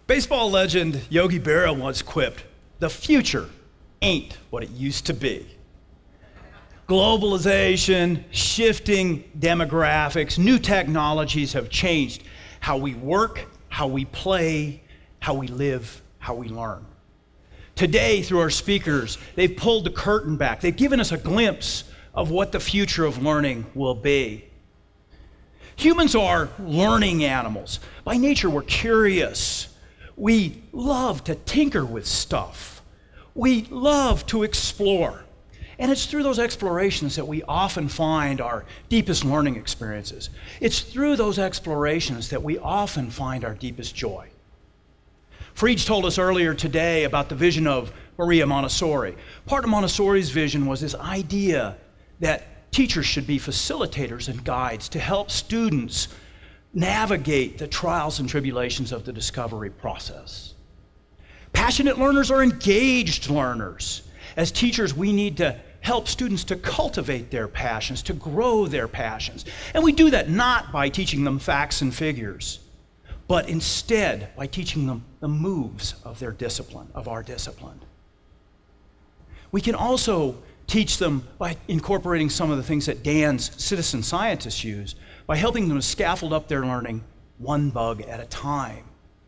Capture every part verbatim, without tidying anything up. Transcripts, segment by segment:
Baseball legend Yogi Berra once quipped, "The future ain't what it used to be." Globalization, shifting demographics, new technologies have changed how we work, how we play, how we live, how we learn. Today, through our speakers, they've pulled the curtain back. They've given us a glimpse of what the future of learning will be. Humans are learning animals. By nature, we're curious. We love to tinker with stuff. We love to explore. And it's through those explorations that we often find our deepest learning experiences. It's through those explorations that we often find our deepest joy. Friedge told us earlier today about the vision of Maria Montessori. Part of Montessori's vision was this idea that teachers should be facilitators and guides to help students navigate the trials and tribulations of the discovery process. Passionate learners are engaged learners. As teachers, we need to help students to cultivate their passions, to grow their passions. And we do that not by teaching them facts and figures, but instead by teaching them the moves of their discipline, of our discipline. We can also teach them by incorporating some of the things that Dan's citizen scientists use, by helping them to scaffold up their learning one bug at a time.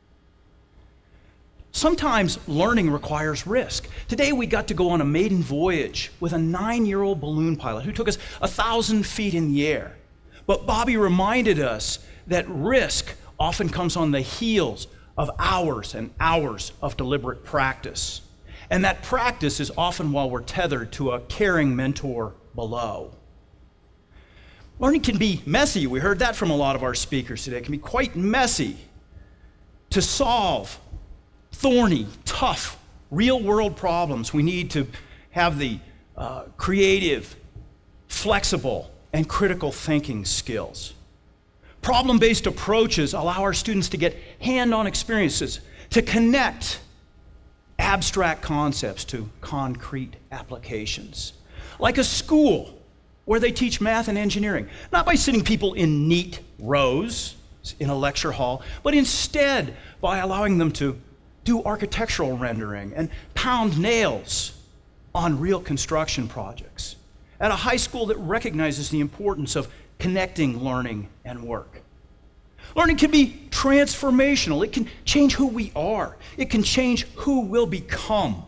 Sometimes learning requires risk. Today we got to go on a maiden voyage with a nine-year-old balloon pilot who took us a thousand feet in the air. But Bobby reminded us that risk often comes on the heels of hours and hours of deliberate practice. And that practice is often while we're tethered to a caring mentor below. Learning can be messy. We heard that from a lot of our speakers today. It can be quite messy to solve thorny, tough, real-world problems. We need to have the uh, creative, flexible, and critical thinking skills. Problem-based approaches allow our students to get hand-on experiences, to connect abstract concepts to concrete applications. Like a school where they teach math and engineering, not by sitting people in neat rows in a lecture hall, but instead by allowing them to do architectural rendering and pound nails on real construction projects. At a high school that recognizes the importance of connecting learning and work. Learning can be transformational. It can change who we are. It can change who we'll become.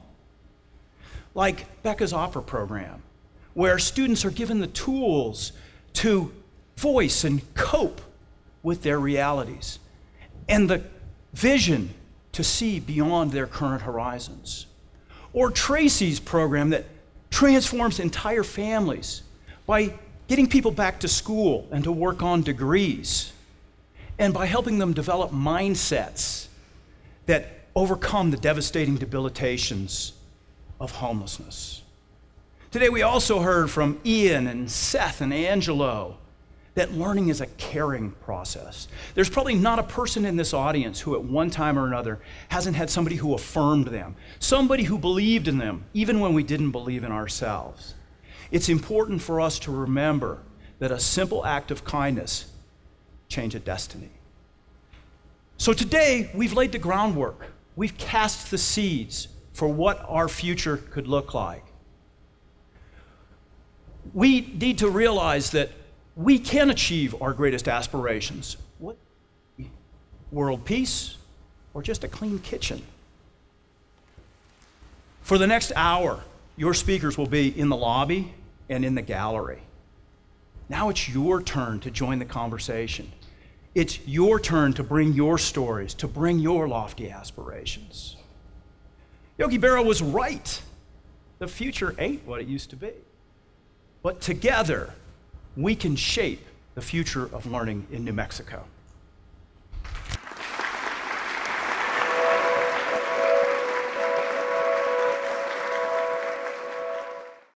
Like Becca's opera program, where students are given the tools to voice and cope with their realities, and the vision to see beyond their current horizons. Or Tracy's program that transforms entire families by getting people back to school and to work on degrees, and by helping them develop mindsets that overcome the devastating debilitations of homelessness. Today we also heard from Ian and Seth and Angelo that learning is a caring process. There's probably not a person in this audience who at one time or another hasn't had somebody who affirmed them, somebody who believed in them, even when we didn't believe in ourselves. It's important for us to remember that a simple act of kindness changes a destiny. So today, we've laid the groundwork. We've cast the seeds for what our future could look like. We need to realize that we can achieve our greatest aspirations. What? World peace or just a clean kitchen? For the next hour, your speakers will be in the lobby and in the gallery. Now it's your turn to join the conversation. It's your turn to bring your stories, to bring your lofty aspirations. Yogi Berra was right. The future ain't what it used to be. But together, we can shape the future of learning in New Mexico.